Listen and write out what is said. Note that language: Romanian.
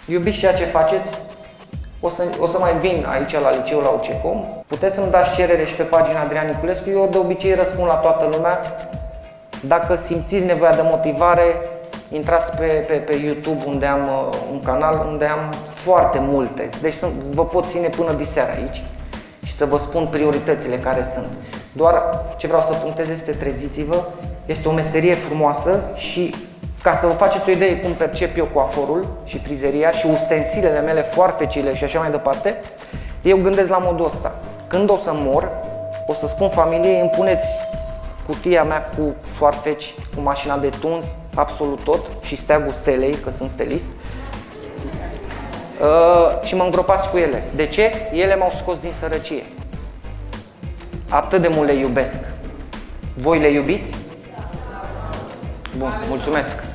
Iubiți ceea ce faceți? O să mai vin aici la liceu la UCECOM. Puteți să-mi dați cerere și pe pagina Adrian Niculescu. Eu de obicei răspund la toată lumea. Dacă simțiți nevoia de motivare, intrați pe YouTube unde am un canal unde am foarte multe. Deci vă pot ține până diseară aici și să vă spun prioritățile care sunt. Doar ce vreau să punctez este treziți-vă. Este o meserie frumoasă și ca să vă faceți o idee cum percep eu coaforul și frizeria și ustensilele mele, foarfecile și așa mai departe, eu gândesc la modul ăsta. Când o să mor, o să spun familiei, îmi puneți cutia mea cu foarfeci, cu mașina de tuns, absolut tot, și steagul stelei, că sunt stelist, și mă îngropați cu ele. De ce? Ele m-au scos din sărăcie. Atât de mult le iubesc. Voi le iubiți? Bun, mulțumesc!